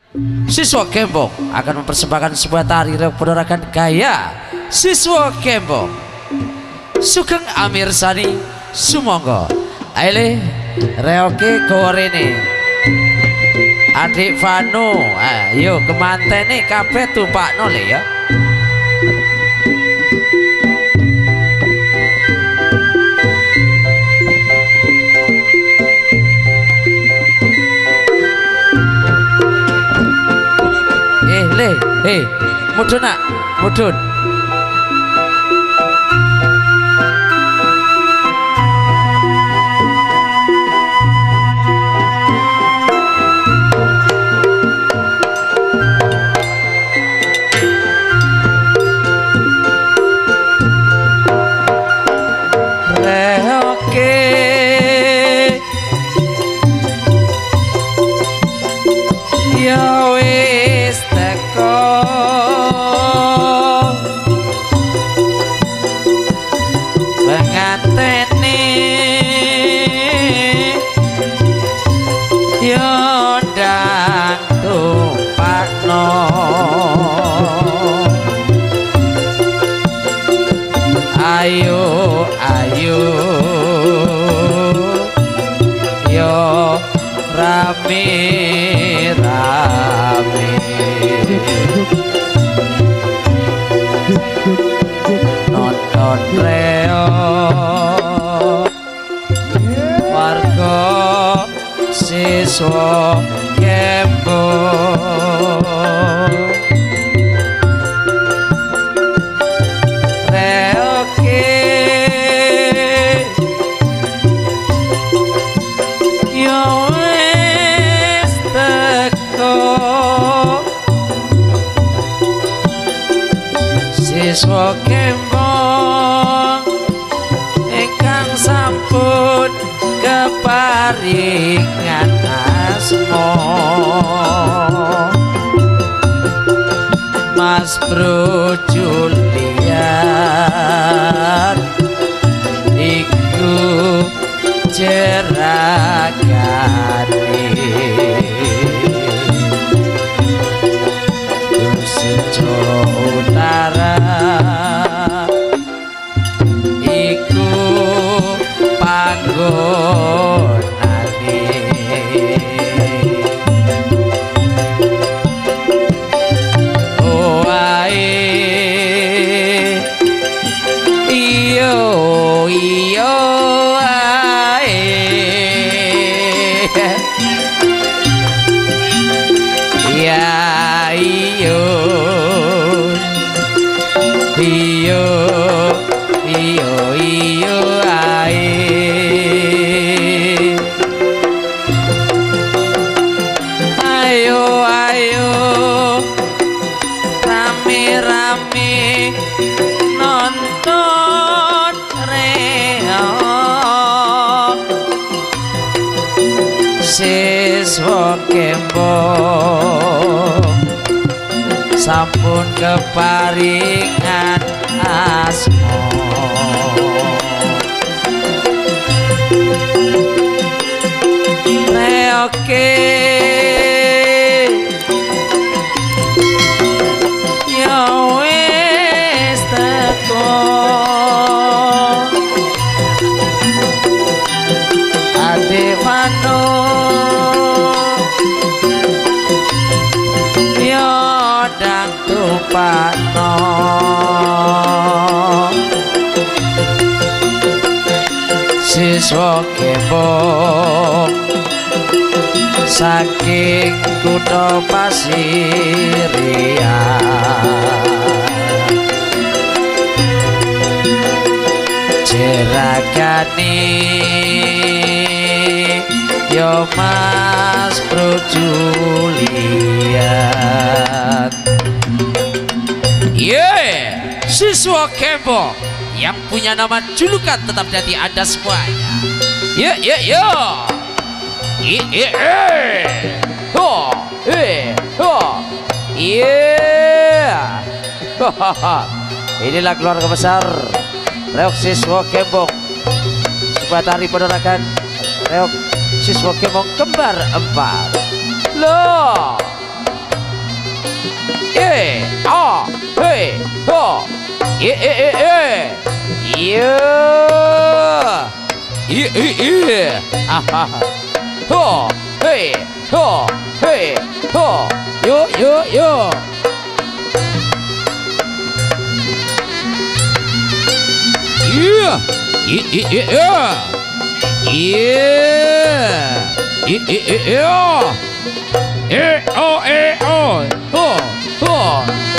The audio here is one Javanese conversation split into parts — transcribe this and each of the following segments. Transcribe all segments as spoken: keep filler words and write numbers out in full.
Siswa Gembong akan mempersembahkan sebuah tari reok penerakan gaya siswa Gembong. Sugeng Amir Sani Sumangga. Aile reoke gorene. Adik Vanu, ayo kemantene kabeh tumpakno le ya. Eh le, eh mudun nak, mudun. Ayo, ayo, yo rame rame, nonton reo, warga siswa Gembong. Siswa Gembong ingkang sampun keparingan asma Mas Bro Julian iku jeragane Sujo Utara iku panggonane oh ae iyo iyo ae ya iyo iyo iyo iyo ae ayo ayo rame rame nonton reok siswa Gembong sampun keparingan asma reoke ya wis teko Adik Vanu ya dang tumpakno siswa Gembong saking kutha Pasirian jeragane yo Mas Bro Julian. Yeah, siswa Gembong yang punya nama julukan tetap jadi Anda semuanya. Yeah, yeah, yeah. Yeah, yeah, yeah. Oh, eh, oh, yeah. Inilah keluarga besar reok siswa Gembong. Sebuah tari penerakan reok siswa Gembong kembar empat. Loh, eh, ah, hey, ho, eh, eh, eh, eh, iya, iya, iya, iya, ah, ah, ho, hey, ho, hey, ho, yo, yo, yo. Iya, iya, iya, iya, iya, iya, iya, iya. Eh, oh, eh, oh, oh, oh.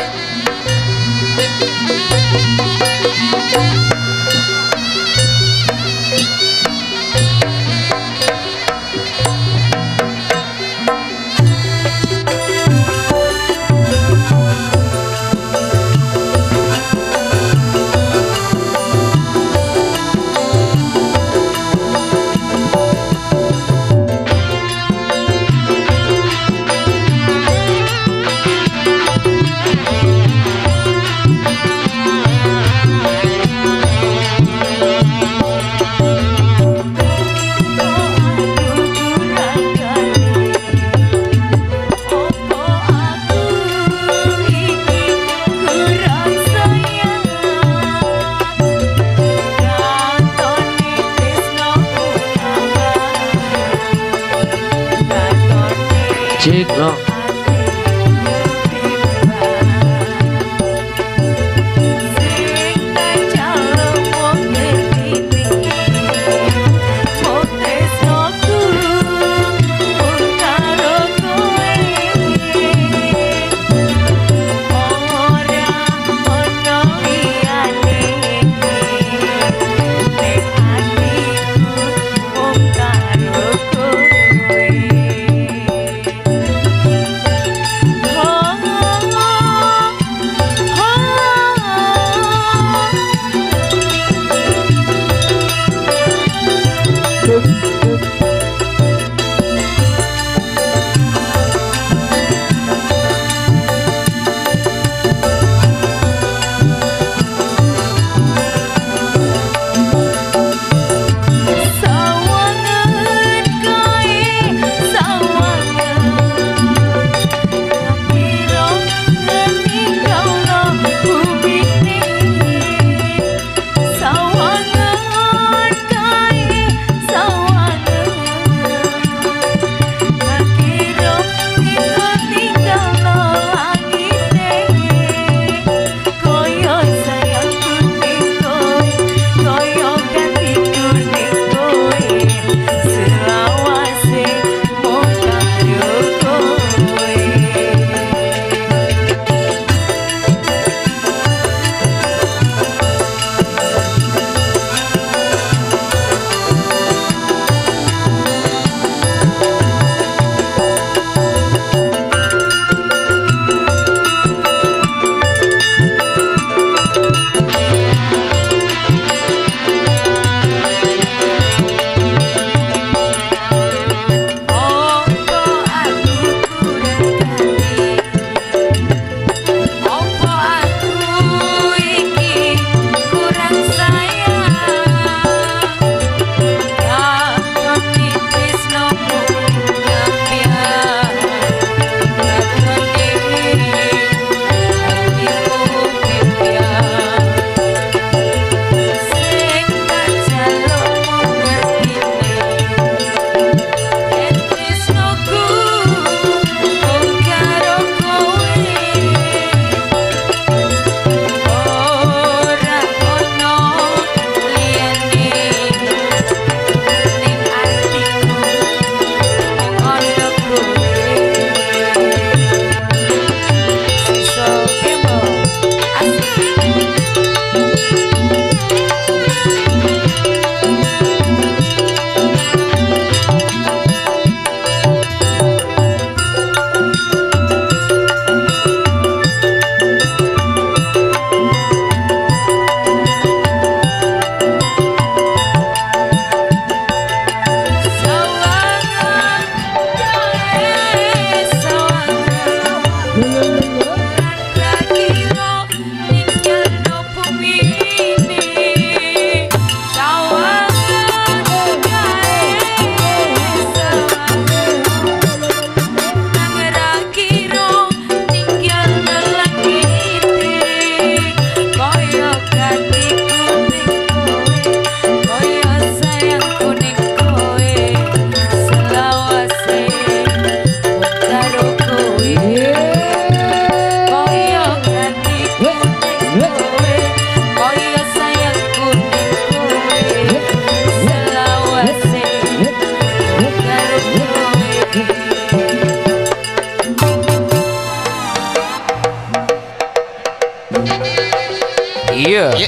Cik lo.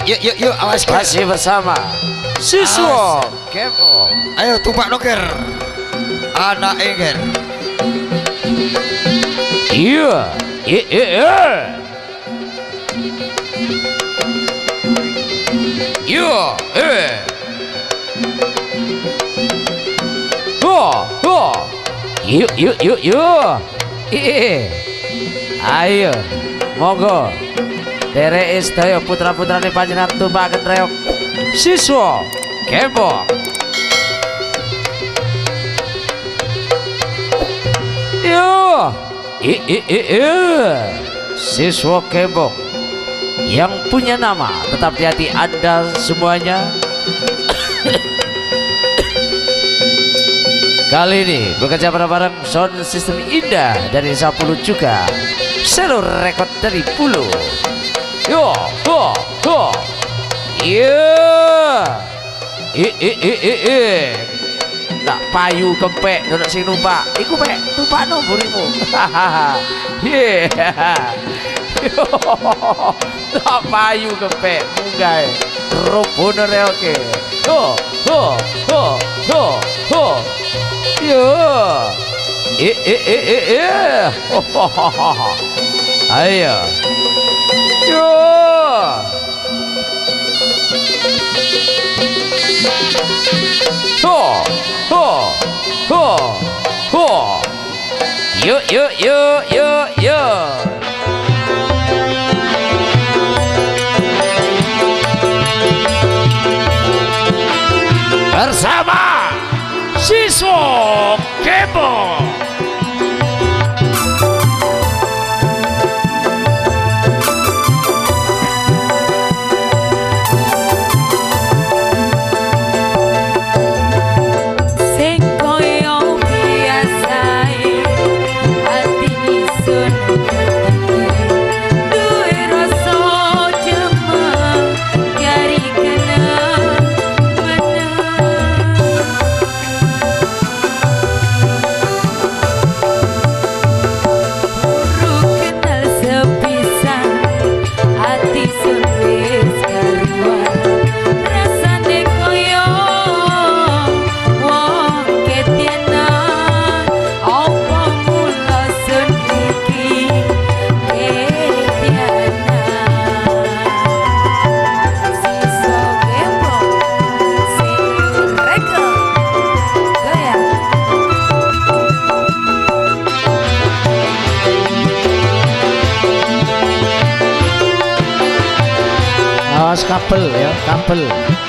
Yuk yuk yuk yuk awas Ger. Masih bersama siswa Kepo. Ayo tumpak noker. Anak Enger. Iya. Iya iya. Iya. Eh. Oh, oh. Yuk yuk yuk yuk. Eh. Ayo. Monggo. Derek istaya putra-putrane panjenengan tumbaken reok siswa Kepo. Yo, i i i i siswa Kepo yang punya nama tetap di hati Anda semuanya. Kali ini bekerja bareng-bareng sound system indah dari sepuluh juga seluruh rekod dari Pulau. Yo, ho, ho, iya, i i i i i, nak payu kempek, duduk sing numpak, iku pek, numpak no burimu, hahaha, yeah, yo, nak payu kempek, munggah, robono reoke, ho, ho, ho, ho, ho, yo, i i i i i, ho ho ho ho, ayo. Yo, ho, ho, ho, ho, yo, yo, yo, yo, yo. Bersama siswa Kepo. Kabel ya, kabel.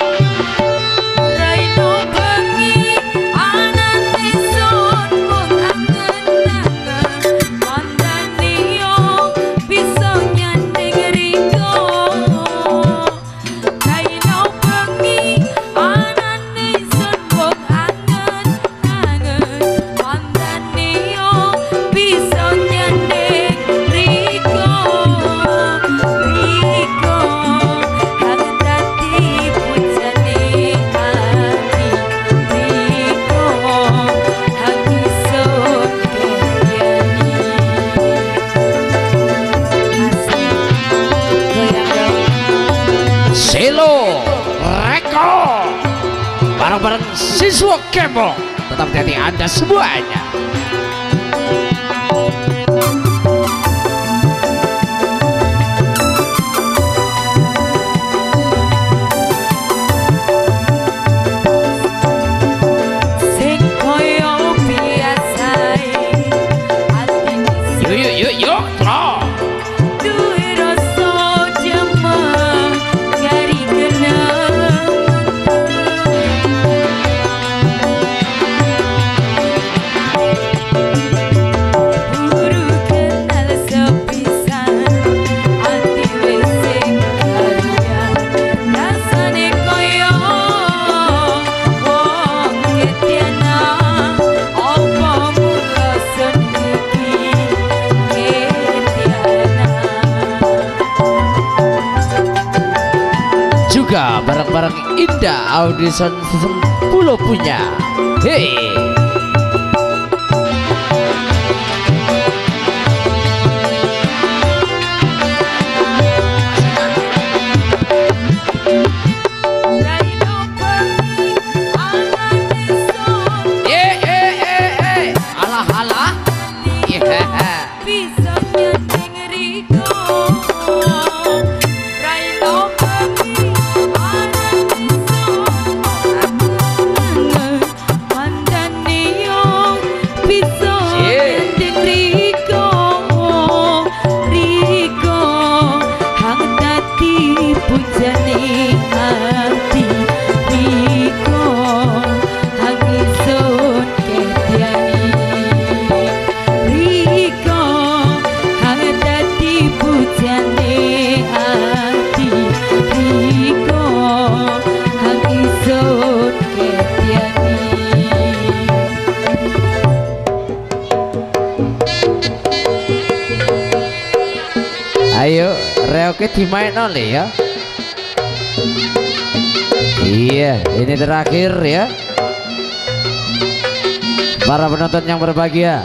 Bareng-bareng siswa Kepo tetap di hati Anda semuanya. Yuk yuk yuk yuk, terus. Juga barang-barang indah audison sepuluh punya. Hei. Ayo reoke dimain oleh ya. Iya, ini terakhir ya. Para penonton yang berbahagia,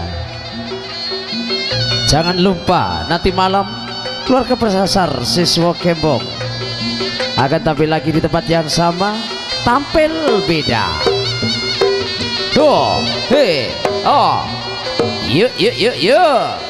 jangan lupa nanti malam keluarga Persasar Siswa Gembong akan tampil lagi di tempat yang sama, tampil beda. Tuh, hei, oh, yuk, yuk, yuk, yuk.